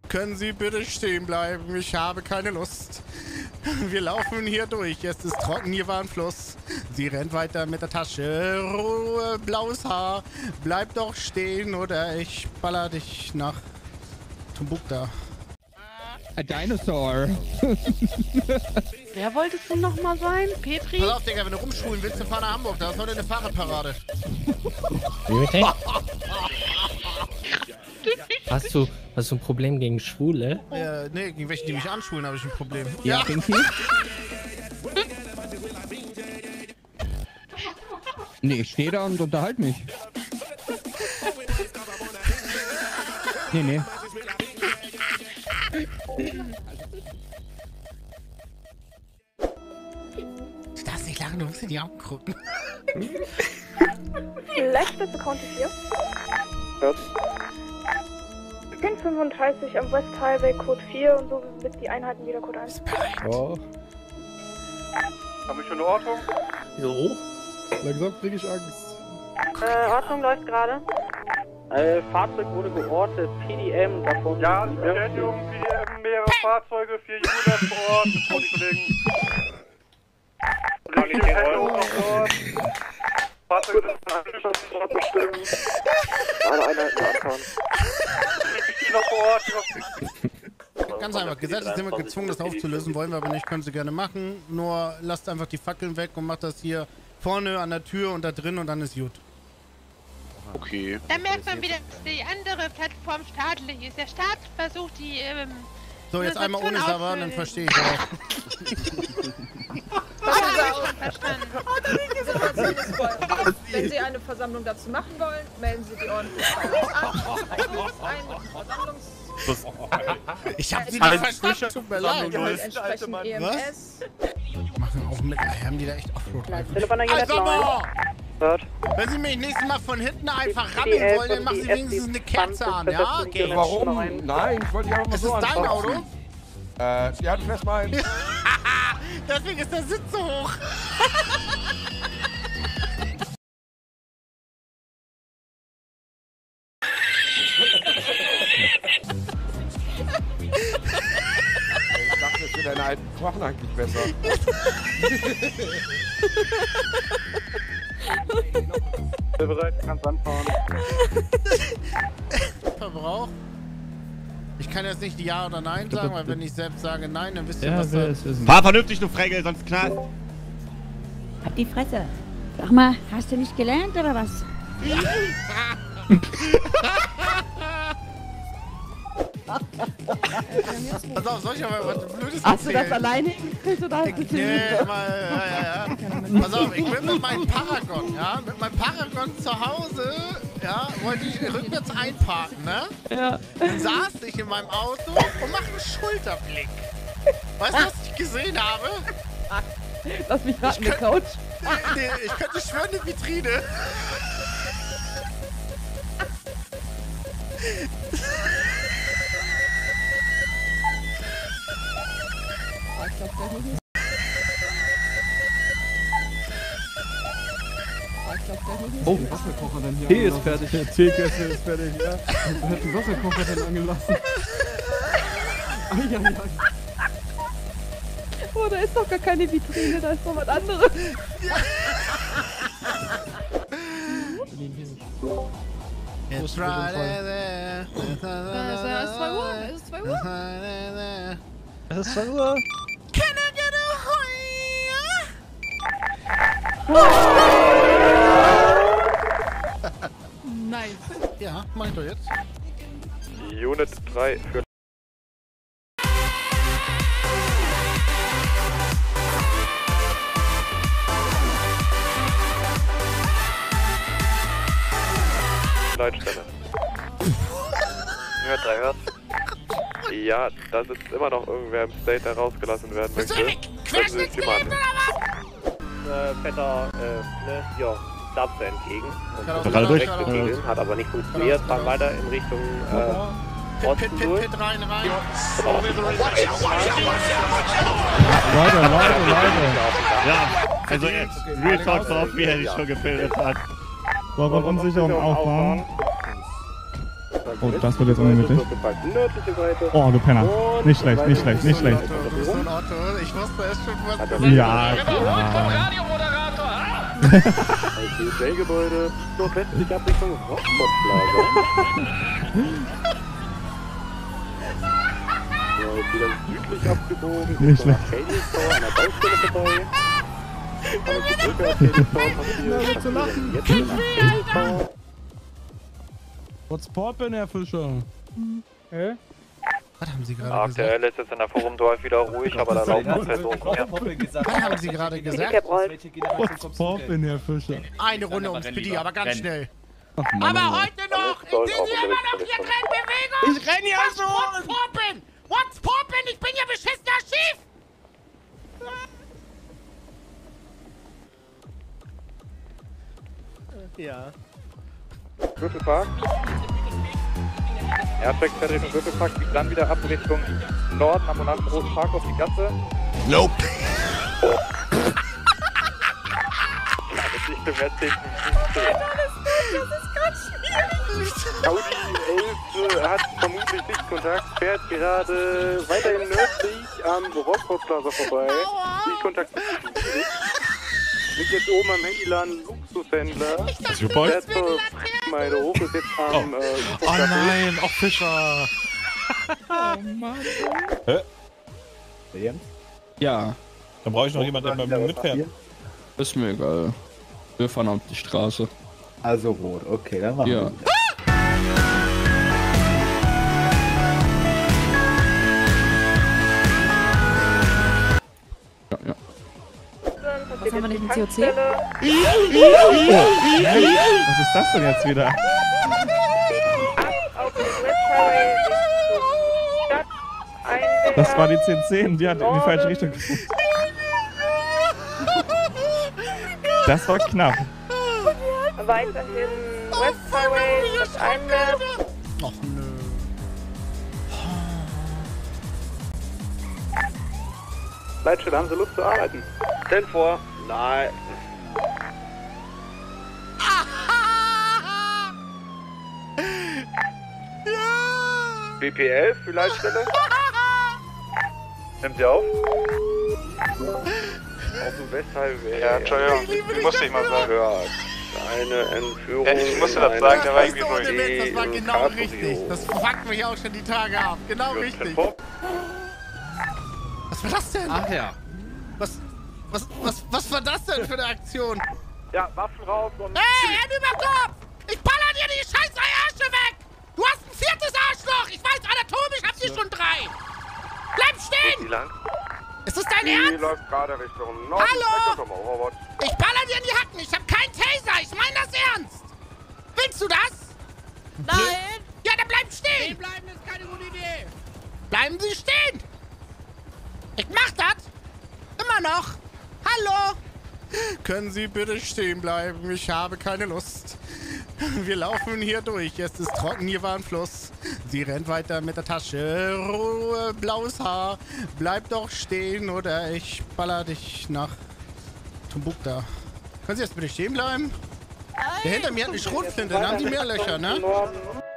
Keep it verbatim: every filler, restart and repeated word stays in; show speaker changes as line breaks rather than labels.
Können Sie bitte stehen bleiben? Ich habe keine Lust. Wir laufen hier durch. Es ist trocken, hier war ein Fluss. Sie rennt weiter mit der Tasche. Ruhe, blaues Haar. Bleib doch stehen oder ich baller dich nach Tumbuktu.
A Dinosaur.
Wer wolltest du noch mal sein? Petri?
Pass auf, Digga, wenn du rumschulen willst, dann fahr nach Hamburg. Da ist heute eine Fahrradparade.
Wie bitte? Hast du, hast du ein Problem gegen Schwule?
Äh, nee, gegen welche, die mich anschulen, habe ich ein Problem.
Ja, Pinky? Nee, ich stehe da und unterhalte mich. Nee, nee.
Du darfst nicht lachen, du musst in die Augen gucken.
Vielleicht bist du County vier.
Ja.
zehn fünfunddreißig am West Highway Code vier und so wird die Einheiten wieder Code eins.
Oh.
Haben wir schon eine Ortung?
Jo.
Langsam krieg ich Angst.
Äh, Ordnung läuft gerade.
Äh, Fahrzeug wurde geortet, P D M davon. Ja, Bestätigung, P D M, mehrere Fahrzeuge, vier Units vor Ort, vor die Kollegen. Richtige vor Ort. Fahrzeuge sind angeschossen, dort bestimmt. Alle Einheiten anfahren. Die noch vor Ort.
Ganz einfach, gesetzlich sind wir gezwungen, das aufzulösen, wollen wir aber nicht, können sie gerne machen. Nur lasst einfach die Fackeln weg und macht das hier vorne an der Tür und da drin und dann ist gut.
Okay.
Da merkt man wieder, dass die andere Plattform staatlich ist. Der Staat versucht die, ähm...
So, jetzt einmal ohne Saber, dann verstehe ich auch.
Wenn Sie eine Versammlung dazu machen wollen, melden Sie die ordentlich an.
Ich hab sie nicht verstanden, tut mir leid.
Entsprechend E M S.
Machen auch mit, haben die da echt Offroad-Reifen?
Hört.
Wenn Sie mich nächstes Mal von hinten einfach rammeln wollen, dann machen Sie wenigstens eine Kerze an, ja? Okay.
Warum? Nein, ich wollte dich einfach mal
Ist
so
das dein
anfassen.
Auto?
Äh, ja, du fährst mal ein.
Deswegen ist der Sitz so hoch.
Ich dachte, für deine alten Knochen eigentlich besser.
Bereit, kannst anfahren.
Verbrauch? Ich kann jetzt nicht Ja oder Nein sagen, weil wenn ich selbst sage Nein, dann wisst ihr,
Ja,
was
wer
da...
ist es?
Fahr vernünftig, du Fregel, sonst knallt.
Halt die Fresse. Sag mal, hast du nicht gelernt oder was?
Pass auf, soll ich aber was Blödes
Hast du das
erzählen?
alleine hingekriegt oder hast du es
Nee, mal, ja, ja, ja. Pass auf, ich bin mit meinem Paragon, ja, mit meinem Paragon zu Hause, ja, wollte ich rückwärts einparken, ne?
Ja.
Dann saß ich in meinem Auto und machte einen Schulterblick. Weißt du, was ich gesehen habe?
Lass mich raten, eine
könnt-
Couch.
Nee, ich könnte schwören, eine Vitrine.
Oh, den Wasserkocher dann hier.
Tee ist fertig.
Der Teekessel ist fertig, ja. Wer hat den Wasserkocher dann angelassen? Eieiei.
Oh, da ist doch gar keine Vitrine, da ist doch was anderes.
It's Friday there.
Es ist zwei Uhr, es ist zwei Uhr.
Es ist zwei Uhr.
Can I get a
Nice.
Ja, mach ich doch jetzt.
Unit drei für Leitstelle. Unit drei hört. Ja, da sitzt immer noch irgendwer im State, der rausgelassen werden möchte. Können Sie sich die mal annehmen.
Äh, fetter, äh, ne, ja, Stabse entgegen. Und
Gerade durch.
entgegen, hat aber nicht funktioniert, fahren weiter in Richtung, äh,
Pit,
Osten
pit, pit,
durch.
pit, rein, rein.
Leute, Leute, Leute.
Ja, also jetzt, Real Talk drauf, wie er sich schon gebildet hat.
Wollen wir Verunsicherung aufbauen? Oh, das wird jetzt ungemütlich. Oh, du Penner. Nicht schlecht, nicht schlecht, nicht schlecht.
Du bist so ein Otto. Ich wusste es schon, was du
Ja,
sagst.
klar.
D J-Gebäude, nordwestlich Abrichtung Rockport-Plaza. Ja, jetzt wieder südlich abgebogen.
Nicht schlecht.
Shady-Store an der Baustelle vorbei. Kann ich die Brücke auf Shady-Store passieren.
zu lachen.
Jetzt nach Shady-Store.
What's poppin', Herr Fischer?
Hä? Was haben Sie gerade
Aktuell ist jetzt in der Forum-Dorf wieder ruhig, aber da laufen noch Personen mehr.
Was haben Sie gerade gesagt?
What's poppin', Herr Fischer?
Eine Runde ums P D, aber ganz schnell.
Ach, Mann,
Aber
Mann.
heute noch! Sind Sie immer noch hier drin? Bewegung!
Ich renn ja schon!
What's poppin'? What's poppin'? Ich bin ja beschissener Schief! Ja.
Würfelpark. Aircheck fährt Richtung Würfelpark, biegt dann wieder ab Richtung Norden, am Monat Roten Park auf die Gasse.
Nope.
Ich bin jetzt zehn fünfzehn.
Das ist ganz schwierig.
Audi elf hat vermutlich Sichtkontakt, fährt gerade weiterhin nördlich am Rockport-Plaza vorbei. Sichtkontakt ist schwierig. Liegt jetzt oben am Handyladen Luxushändler.
Super.
Fährt zur Meide hoch, ist jetzt am...
Oh,
äh,
oh nein, auch Fischer.
Oh Mann.
Hä?
Jens?
Ja,
Dann brauche ich noch jemanden, der mit mir mitfährt.
ist mir egal. Wir fahren auf die Straße.
Also rot, okay, dann machen
Ja.
wir.
Ja, ja.
Was haben wir nicht im C O C?
Was ist das denn jetzt wieder? Das war die zehn zehn, die hat in die falsche Richtung geguckt. Das war knapp.
Weiterhin West Highway, Stadt einwärts.
Och nö.
Leitstelle, haben Sie Lust zu arbeiten?
Stell vor. Nein. B P elf für Leitstelle. Nimmt sie auf? Auf dem Westhighway. Ja, Entschuldigung, ich musste ich mal sagen. Ja, eine Entführung. Ja, ich musste das sagen, der war irgendwie
Ohne
ruhig.
Witz, das war genau richtig. Das fuckt mich auch schon die Tage ab. Genau richtig. Was war das denn?
Ach ja.
Was, was, was, was war das denn für eine Aktion?
Ja, Waffen raus und...
Hey, Hand über Kopf! Ich baller dir die scheiß Ärsche weg! Du hast ein viertes Arschloch! Ich weiß, anatomisch habt ihr schon drei! Bleib stehen!
Wie lang?
Ist das dein
Die
Ernst?
läuft gerade Richtung Norden.
Hallo? Ich baller dir in die Hacken! Ich hab keinen Taser! Ich mein das ernst! Willst du das? Nein! Ja, dann bleib stehen! Stehen bleiben ist keine gute Idee! Bleiben Sie stehen! Ich mach das! Immer noch! Hallo! Können Sie bitte stehen bleiben? Ich habe keine Lust. Wir laufen hier durch. Es ist trocken, hier war ein Fluss. Sie rennt weiter mit der Tasche. Ruhe, blaues Haar. Bleib doch stehen oder ich baller dich nach Tumbuktu. Können Sie jetzt bitte stehen bleiben? Der hinter mir hat eine Schrotflinte, dann haben Sie mehr Löcher, ne?